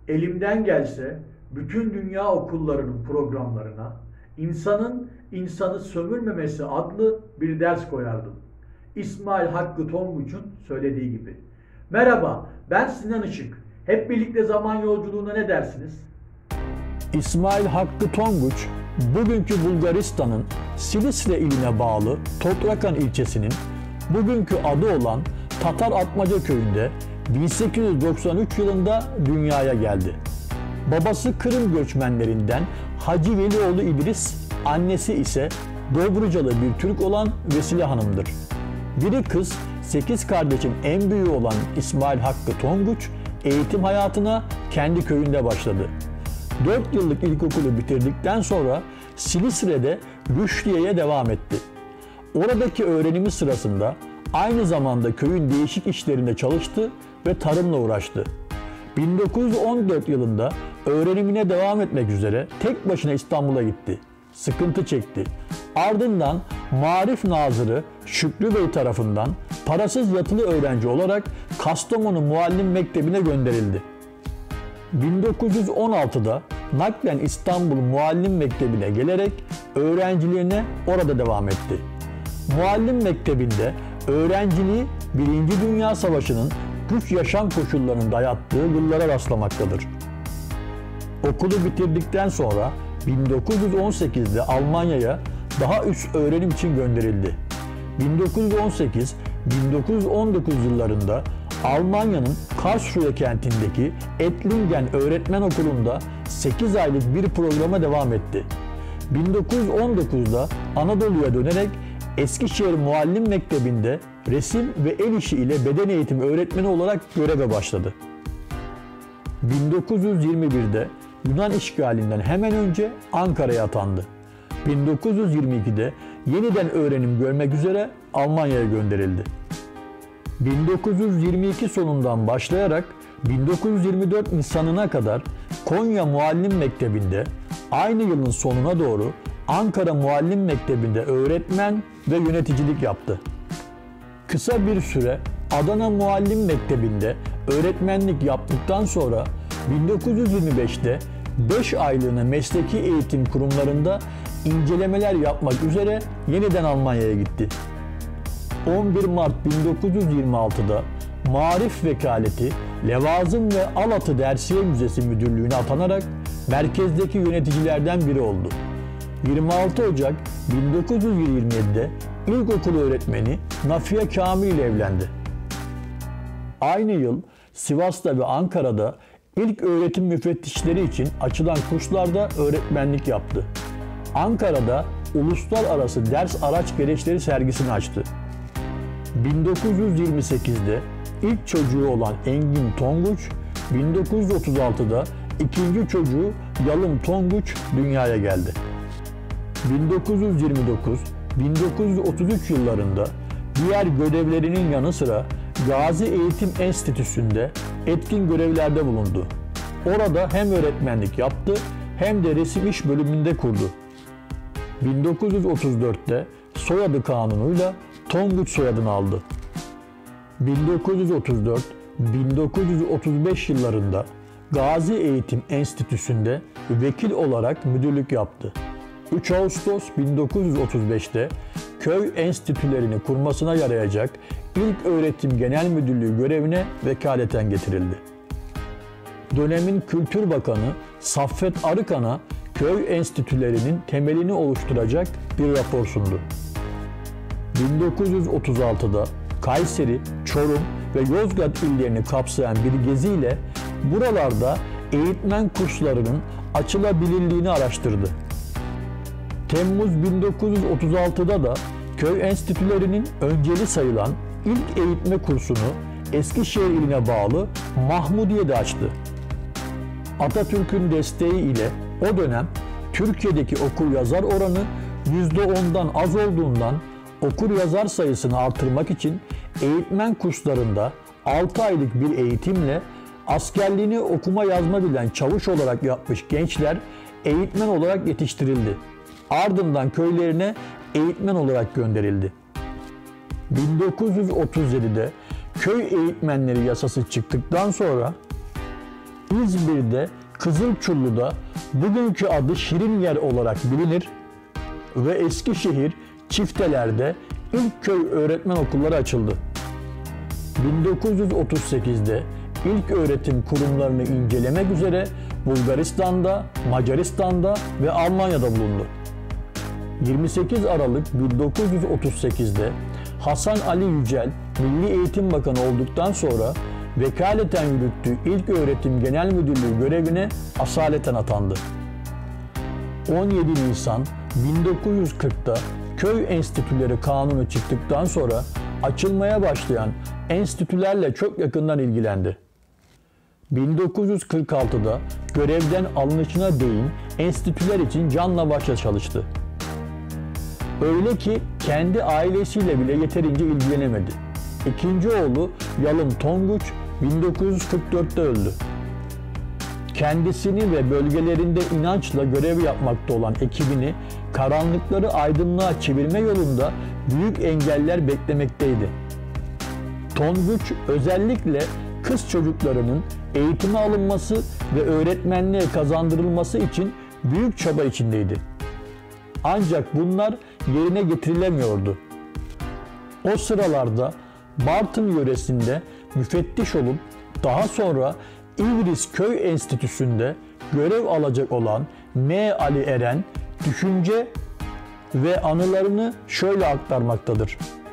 Elimden gelse bütün dünya okullarının programlarına insanın insanı sömürmemesi adlı bir ders koyardım. İsmail Hakkı Tonguç'un söylediği gibi. Merhaba, ben Sinan Işık. Hep birlikte zaman yolculuğuna ne dersiniz? İsmail Hakkı Tonguç, bugünkü Bulgaristan'ın Silistre iline bağlı Totrakan ilçesinin bugünkü adı olan Tatar Atmaca köyünde 1893 yılında dünyaya geldi. Babası Kırım göçmenlerinden Hacı Velioğlu İdris, annesi ise Dobrucalı bir Türk olan Vesile Hanım'dır. Biri kız, 8 kardeşin en büyüğü olan İsmail Hakkı Tonguç, eğitim hayatına kendi köyünde başladı. 4 yıllık ilkokulu bitirdikten sonra Silistre'de Rüşdiye'ye devam etti. Oradaki öğrenimi sırasında aynı zamanda köyün değişik işlerinde çalıştı ve tarımla uğraştı. 1914 yılında öğrenimine devam etmek üzere tek başına İstanbul'a gitti. Sıkıntı çekti. Ardından Maarif Nazırı Şükrü Bey tarafından parasız yatılı öğrenci olarak Kastamonu Muallim Mektebi'ne gönderildi. 1916'da naklen İstanbul Muallim Mektebi'ne gelerek öğrenciliğine orada devam etti. Muallim Mektebi'nde öğrenciliği 1. Dünya Savaşı'nın güç yaşam koşullarının dayattığı yıllara rastlamaktadır. Okulu bitirdikten sonra 1918'de Almanya'ya daha üst öğrenim için gönderildi. 1918-1919 yıllarında Almanya'nın Karlsruhe kentindeki Ettlingen Öğretmen Okulu'nda 8 aylık bir programa devam etti. 1919'da Anadolu'ya dönerek Eskişehir Muallim Mektebi'nde resim ve el işi ile beden eğitimi öğretmeni olarak göreve başladı. 1921'de Yunan işgalinden hemen önce Ankara'ya atandı. 1922'de yeniden öğrenim görmek üzere Almanya'ya gönderildi. 1922 sonundan başlayarak 1924 Nisan'ına kadar Konya Muallim Mektebi'nde, aynı yılın sonuna doğru Ankara Muallim Mektebi'nde öğretmen ve yöneticilik yaptı. Kısa bir süre Adana Muallim Mektebi'nde öğretmenlik yaptıktan sonra 1925'te 5 aylığına mesleki eğitim kurumlarında incelemeler yapmak üzere yeniden Almanya'ya gitti. 11 Mart 1926'da Maarif Vekaleti, Levazım ve Alatı Dersiye Müzesi Müdürlüğü'ne atanarak merkezdeki yöneticilerden biri oldu. 26 Ocak 1927'de ilkokul öğretmeni Nafiye Kamil ile evlendi. Aynı yıl Sivas'ta ve Ankara'da ilk öğretim müfettişleri için açılan kurslarda öğretmenlik yaptı. Ankara'da uluslararası ders araç gereçleri sergisini açtı. 1928'de ilk çocuğu olan Engin Tonguç, 1936'da ikinci çocuğu Yalın Tonguç dünyaya geldi. 1929-1933 yıllarında diğer görevlerinin yanı sıra Gazi Eğitim Enstitüsü'nde etkin görevlerde bulundu. Orada hem öğretmenlik yaptı hem de resim iş bölümünde kurdu. 1934'te soyadı kanunuyla Tonguç soyadını aldı. 1934-1935 yıllarında Gazi Eğitim Enstitüsü'nde vekil olarak müdürlük yaptı. 3 Ağustos 1935'te köy enstitülerini kurmasına yarayacak İlk Öğretim Genel Müdürlüğü görevine vekaleten getirildi. Dönemin Kültür Bakanı Saffet Arıkan'a köy enstitülerinin temelini oluşturacak bir rapor sundu. 1936'da Kayseri, Çorum ve Yozgat illerini kapsayan bir geziyle buralarda eğitmen kurslarının açılabilirliğini araştırdı. Temmuz 1936'da da köy enstitülerinin önceli sayılan ilk eğitme kursunu Eskişehir iline bağlı Mahmudiye'de açtı. Atatürk'ün desteği ile o dönem Türkiye'deki okur-yazar oranı %10'dan az olduğundan okur-yazar sayısını artırmak için eğitmen kurslarında 6 aylık bir eğitimle askerliğini okuma yazma bilen çavuş olarak yapmış gençler eğitmen olarak yetiştirildi. Ardından köylerine eğitmen olarak gönderildi. 1937'de köy eğitmenleri yasası çıktıktan sonra İzmir'de Kızılçullu'da bugünkü adı Şirinyer olarak bilinir ve Eskişehir Çifteler'de ilk köy öğretmen okulları açıldı. 1938'de ilk öğretim kurumlarını incelemek üzere Bulgaristan'da, Macaristan'da ve Almanya'da bulundu. 28 Aralık 1938'de Hasan Ali Yücel Milli Eğitim Bakanı olduktan sonra vekaleten yürüttüğü İlk Öğretim Genel Müdürlüğü görevine asaleten atandı. 17 Nisan 1940'da Köy Enstitüleri Kanunu çıktıktan sonra açılmaya başlayan enstitülerle çok yakından ilgilendi. 1946'da görevden alınışına değin enstitüler için canla başla çalıştı. Öyle ki kendi ailesiyle bile yeterince ilgilenemedi. İkinci oğlu Yalın Tonguç 1944'te öldü. Kendisini ve bölgelerinde inançla görev yapmakta olan ekibini karanlıkları aydınlığa çevirme yolunda büyük engeller beklemekteydi. Tonguç özellikle kız çocuklarının eğitime alınması ve öğretmenliğe kazandırılması için büyük çaba içindeydi. Ancak bunlar yerine getirilemiyordu. O sıralarda Bartın yöresinde müfettiş olup daha sonra İvriz Köy Enstitüsü'nde görev alacak olan M. Ali Eren düşünce ve anılarını şöyle aktarmaktadır.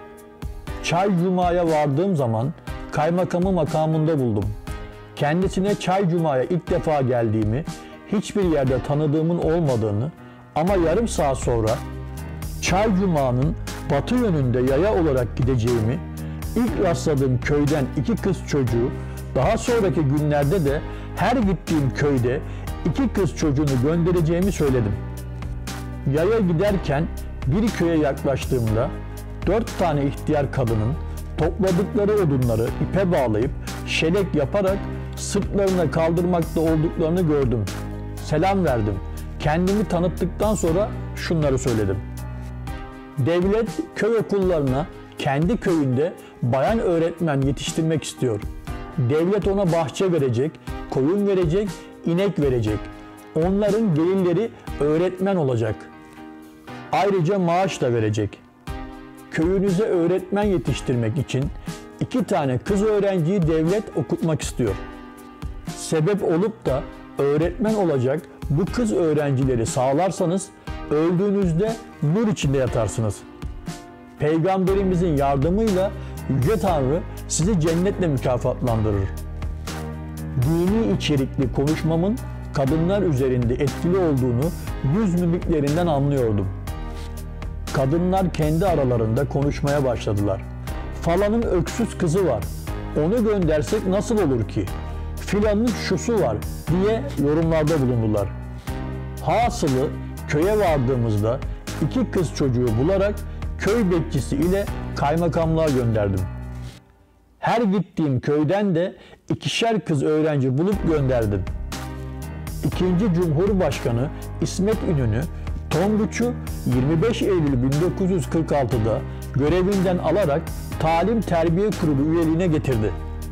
Çaycuma'ya vardığım zaman kaymakamı makamında buldum. Kendisine Çaycuma'ya ilk defa geldiğimi, hiçbir yerde tanıdığımın olmadığını ama yarım saat sonra Çaycuma'nın batı yönünde yaya olarak gideceğimi, ilk rastladığım köyden 2 kız çocuğu, daha sonraki günlerde de her gittiğim köyde 2 kız çocuğunu göndereceğimi söyledim. Yaya giderken bir köye yaklaştığımda 4 tane ihtiyar kadının topladıkları odunları ipe bağlayıp şelek yaparak sırtlarına kaldırmakta olduklarını gördüm. Selam verdim. Kendimi tanıttıktan sonra şunları söyledim. Devlet köy okullarına kendi köyünde bayan öğretmen yetiştirmek istiyor. Devlet ona bahçe verecek, koyun verecek, inek verecek. Onların gelirleri öğretmen olacak. Ayrıca maaş da verecek. Köyünüze öğretmen yetiştirmek için 2 tane kız öğrenciyi devlet okutmak istiyor. Sebep olup da öğretmen olacak bu kız öğrencileri sağlarsanız öldüğünüzde nur içinde yatarsınız. Peygamberimizin yardımıyla Yüce Tanrı sizi cennetle mükafatlandırır. Dini içerikli konuşmamın kadınlar üzerinde etkili olduğunu yüz mimiklerinden anlıyordum. Kadınlar kendi aralarında konuşmaya başladılar. Falanın öksüz kızı var, onu göndersek nasıl olur ki? Filanın şusu var diye yorumlarda bulundular. Hasılı köye vardığımızda 2 kız çocuğu bularak köy bekçisi ile kaymakamlığa gönderdim. Her gittiğim köyden de 2'şer kız öğrenci bulup gönderdim. 2. Cumhurbaşkanı İsmet İnönü, Tonguç'u 25 Eylül 1946'da görevinden alarak Talim Terbiye Kurulu üyeliğine getirdi.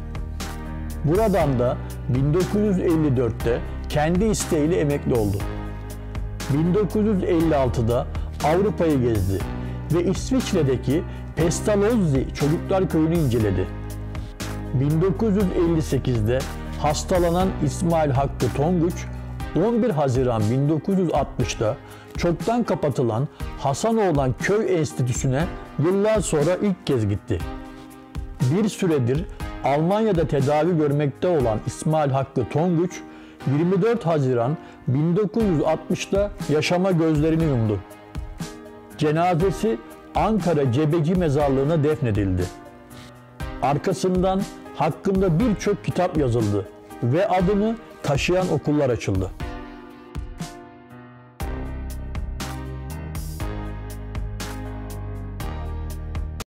Buradan da 1954'te kendi isteğiyle emekli oldu. 1956'da Avrupa'yı gezdi ve İsviçre'deki Pestalozzi Çocuklar Köyü'nü inceledi. 1958'de hastalanan İsmail Hakkı Tonguç, 11 Haziran 1960'da çoktan kapatılan Hasanoğlan Köy Enstitüsü'ne yıllar sonra ilk kez gitti. Bir süredir Almanya'da tedavi görmekte olan İsmail Hakkı Tonguç, 24 Haziran 1960'da yaşama gözlerini yumdu. Cenazesi Ankara Cebeci Mezarlığı'na defnedildi. Arkasından hakkında birçok kitap yazıldı ve adını taşıyan okullar açıldı.